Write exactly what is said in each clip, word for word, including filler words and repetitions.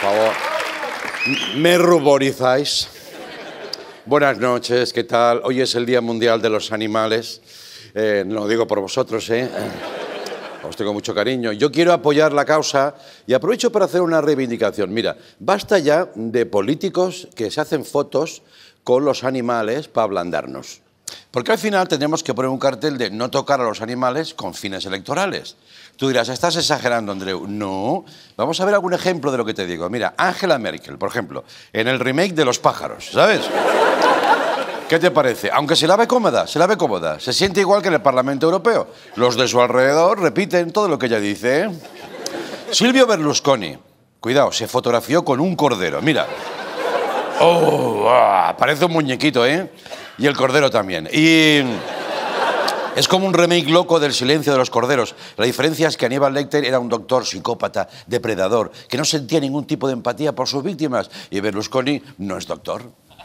favor. Me ruborizáis. Buenas noches, ¿qué tal? Hoy es el Día Mundial de los Animales. Eh, no lo digo por vosotros, ¿eh? Os tengo mucho cariño. Yo quiero apoyar la causa y aprovecho para hacer una reivindicación. Mira, basta ya de políticos que se hacen fotos con los animales para ablandarnos. Porque al final tendremos que poner un cartel de no tocar a los animales con fines electorales. Tú dirás, ¿estás exagerando, Andreu? No. Vamos a ver algún ejemplo de lo que te digo. Mira, Angela Merkel, por ejemplo, en el remake de Los pájaros, ¿sabes? ¿Qué te parece? Aunque se la ve cómoda, se la ve cómoda. Se siente igual que en el Parlamento Europeo. Los de su alrededor repiten todo lo que ella dice, ¿eh? Silvio Berlusconi, cuidado, se fotografió con un cordero, mira. ¡Oh! Ah, parece un muñequito, ¿eh? Y el cordero también. Y es como un remake loco del Silencio de los corderos. La diferencia es que Aníbal Lecter era un doctor psicópata, depredador, que no sentía ningún tipo de empatía por sus víctimas. Y Berlusconi no es doctor.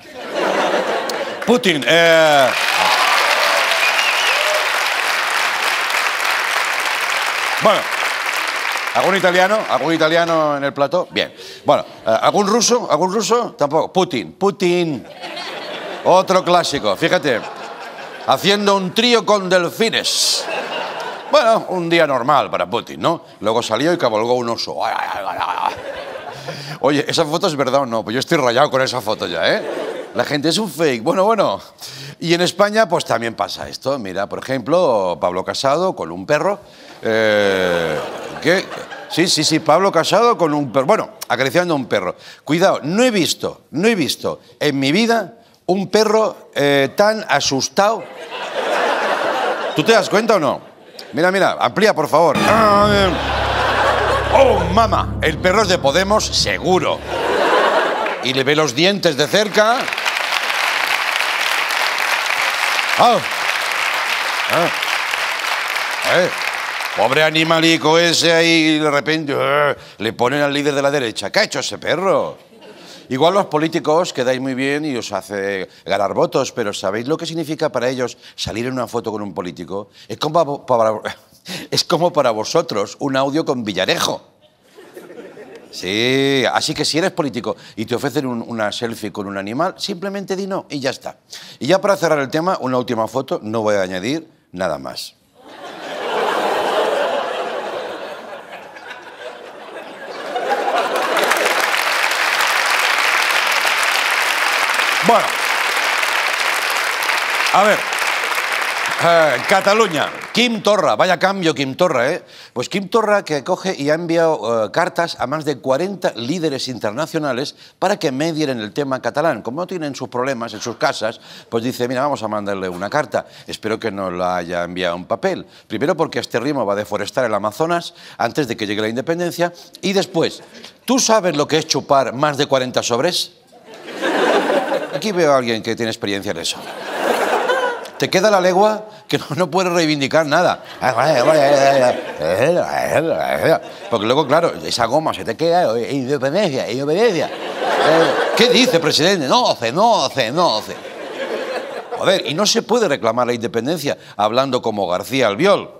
Putin. Eh... Bueno, ¿algún italiano? ¿Algún italiano en el plató? Bien. Bueno, ¿algún ruso? ¿Algún ruso? Tampoco. Putin. Putin. Otro clásico, fíjate. Haciendo un trío con delfines. Bueno, un día normal para Putin, ¿no? Luego salió y cabalgó un oso. Oye, ¿esa foto es verdad o no? Pues yo estoy rayado con esa foto ya, ¿eh? La gente es un fake. Bueno, bueno. Y en España, pues también pasa esto. Mira, por ejemplo, Pablo Casado con un perro. Eh, ¿Qué? Sí, sí, sí, Pablo Casado con un perro. Bueno, acariciando a un perro. Cuidado, no he visto, no he visto en mi vida un perro eh, tan asustado. ¿Tú te das cuenta o no? Mira, mira, amplía, por favor. ¡Oh, mama! El perro es de Podemos, seguro. Y le ve los dientes de cerca. ¡Ah! ¡Ah! ¡Eh! Pobre animalico ese ahí, y de repente uh, le ponen al líder de la derecha. ¿Qué ha hecho ese perro? Igual los políticos quedáis muy bien y os hace ganar votos, pero ¿sabéis lo que significa para ellos salir en una foto con un político? Es como para, es como para vosotros un audio con Villarejo. Sí, así que si eres político y te ofrecen un, una selfie con un animal, simplemente di no y ya está. Y ya para cerrar el tema, una última foto, no voy a añadir nada más. Bueno, a ver, eh, Cataluña, Quim Torra, vaya cambio Quim Torra, ¿eh? Pues Quim Torra que coge y ha enviado eh, cartas a más de cuarenta líderes internacionales para que medien en el tema catalán. Como no tienen sus problemas en sus casas, pues dice, mira, vamos a mandarle una carta. Espero que no la haya enviado en papel. Primero porque este ritmo va a deforestar el Amazonas antes de que llegue la independencia. Y después, ¿tú sabes lo que es chupar más de cuarenta sobres? Aquí veo a alguien que tiene experiencia en eso. Te queda la legua que no, no puedes reivindicar nada. Porque luego, claro, esa goma se te queda. Independencia, independencia. ¿Qué dice, presidente? No hace, no hace, no hace. Joder, y no se puede reclamar la independencia hablando como García Albiol.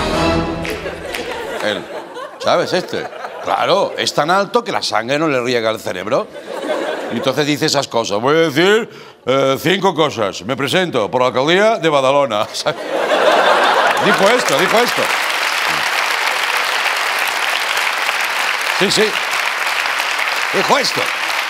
Él, ¿sabes este? Claro, es tan alto que la sangre no le riega al cerebro. Y entonces dice esas cosas. Voy a decir eh, cinco cosas. Me presento por la alcaldía de Badalona. Dijo esto, dijo esto. Sí, sí. Dijo esto.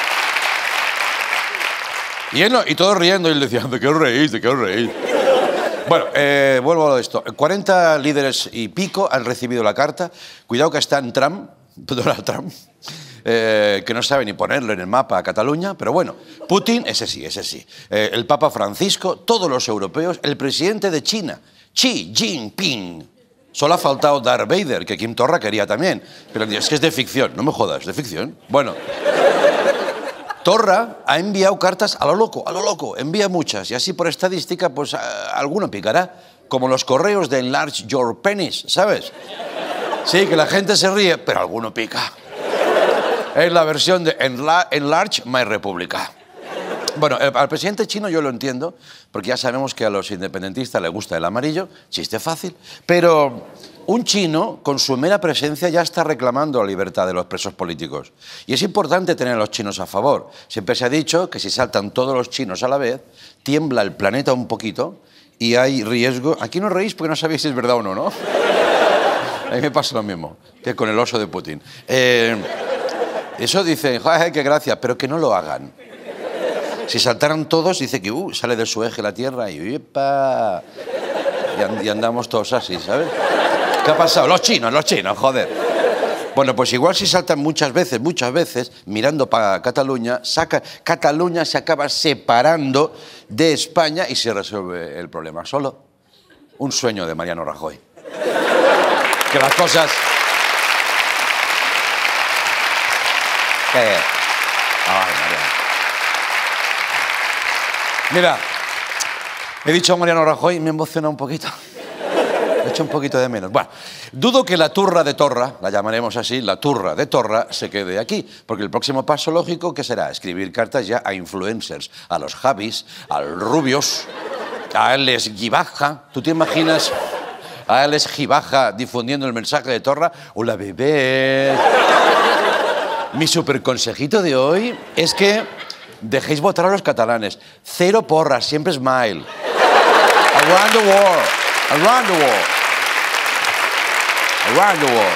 Y, él no, y todos riendo, y él decía, ¿de qué os reís? ¿De qué os reís? Bueno, eh, vuelvo a lo de esto. cuarenta líderes y pico han recibido la carta. Cuidado que está en Trump, Donald Trump. Eh, que no sabe ni ponerlo en el mapa a Cataluña, pero bueno, Putin, ese sí, ese sí. Eh, el Papa Francisco, todos los europeos, el presidente de China, Xi Jinping. Solo ha faltado Darth Vader, que Quim Torra quería también. Pero es que es de ficción, no me jodas, de ficción. Bueno, Torra ha enviado cartas a lo loco, a lo loco, envía muchas, y así por estadística, pues a, alguno picará, como los correos de Enlarge Your Penis, ¿sabes? Sí, que la gente se ríe, pero alguno pica. Es la versión de Enlarge My República. Bueno, el, al presidente chino yo lo entiendo, porque ya sabemos que a los independentistas les gusta el amarillo, chiste fácil, pero un chino con su mera presencia ya está reclamando la libertad de los presos políticos. Y es importante tener a los chinos a favor. Siempre se ha dicho que si saltan todos los chinos a la vez, tiembla el planeta un poquito y hay riesgo... Aquí no reís porque no sabéis si es verdad o no, ¿no? A mí me pasa lo mismo, que con el oso de Putin. Eh, eso dicen, ¡ay, qué gracia! Pero que no lo hagan. Si saltaran todos, dice que uh, sale de su eje la Tierra y ¡epa! Y, and y andamos todos así, ¿sabes? ¿Qué ha pasado? Los chinos, los chinos, joder. Bueno, pues igual si saltan muchas veces, muchas veces, mirando para Cataluña, saca, Cataluña se acaba separando de España y se resuelve el problema solo. Un sueño de Mariano Rajoy. Que las cosas... ¿Qué? Ay, Mariano. Mira, he dicho a Mariano Rajoy y me emociona un poquito. He hecho un poquito de menos. Bueno, dudo que la turra de Torra, la llamaremos así, la turra de Torra, se quede aquí. Porque el próximo paso lógico, ¿qué será? Escribir cartas ya a influencers, a los Javis, a los Rubios, a Alex Gibaja. ¿Tú te imaginas a Alex Gibaja difundiendo el mensaje de Torra? Hola, bebé. Mi super consejito de hoy es que dejéis votar a los catalanes. Cero porras, siempre smile. Around the world. Around the world. Around the world.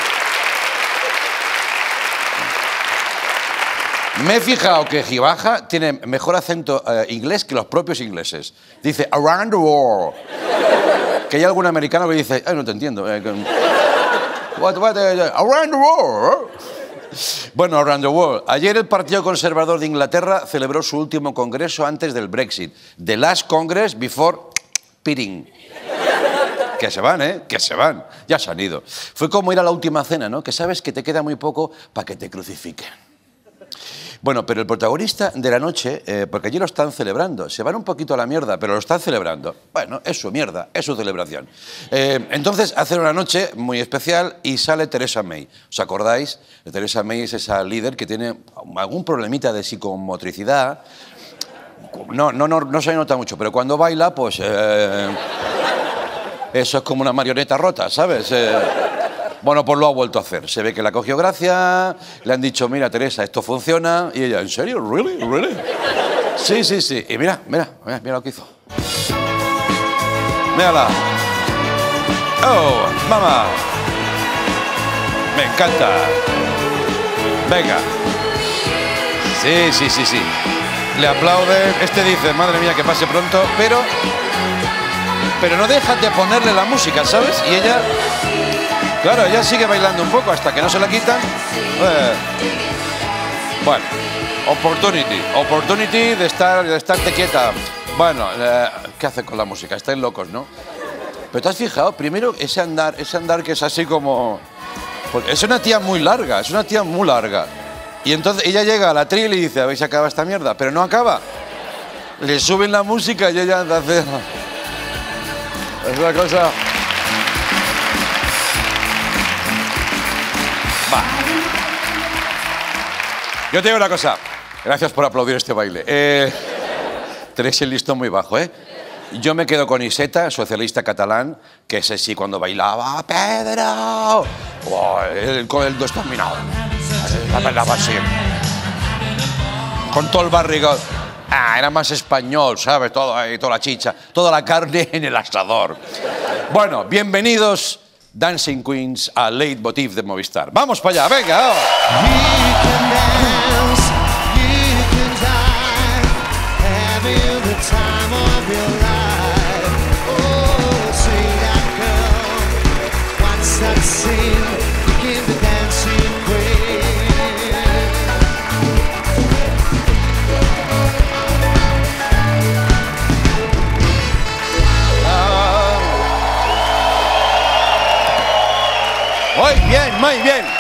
Me he fijado que Gibaja tiene mejor acento eh, inglés que los propios ingleses. Dice around the world. Que hay algún americano que dice, ay, no te entiendo. Eh, what, what, uh, around the world. Bueno, around the world. Ayer el Partido Conservador de Inglaterra celebró su último congreso antes del Brexit. The last Congress before pitting. Que se van, ¿eh? Que se van. Ya se han ido. Fue como ir a la última cena, ¿no? Que sabes que te queda muy poco para que te crucifiquen. Bueno, pero el protagonista de la noche, eh, porque allí lo están celebrando, se van un poquito a la mierda, pero lo están celebrando. Bueno, es su mierda, es su celebración. Eh, entonces hacen una noche muy especial y sale Theresa May. ¿Os acordáis? Theresa May es esa líder que tiene algún problemita de psicomotricidad. No, no, no, no se nota mucho, pero cuando baila, pues... Eh, eso es como una marioneta rota, ¿sabes? Eh, Bueno, pues lo ha vuelto a hacer. Se ve que le ha cogido gracia, le han dicho, mira, Teresa, esto funciona. Y ella, ¿en serio? ¿Really? ¿Really? Sí, sí, sí. Y mira, mira, mira, mira lo que hizo. Mírala. Oh, mamá. Me encanta. Venga. Sí, sí, sí, sí. Le aplauden. Este dice, madre mía, que pase pronto, pero... Pero no dejan de ponerle la música, ¿sabes? Y ella... Claro, ella sigue bailando un poco hasta que no se la quitan. Eh, bueno, opportunity. Opportunity de estar, de estarte quieta. Bueno, eh, ¿qué hace con la música? Estáis locos, ¿no? Pero ¿te has fijado? Primero, ese andar, ese andar que es así como... Pues es una tía muy larga, es una tía muy larga. Y entonces ella llega al atril y dice, ¿habéis acabado esta mierda? Pero no acaba. Le suben la música y ella anda a hacer... Es una cosa... Va. Yo te digo una cosa. Gracias por aplaudir este baile. Eh, tenéis el listón muy bajo, ¿eh? Yo me quedo con Iceta, socialista catalán, que ese sí cuando bailaba ¡Pedro! Oh, el, con el destorminado. La bailaba así. Con todo el barrigón. Ah, era más español, ¿sabes? Todo ahí, toda la chicha, toda la carne en el asador. Bueno, bienvenidos... Dancing Queens a Leitmotiv de Movistar. ¡Vamos para allá! ¡Venga! Oh. Muy bien, muy bien.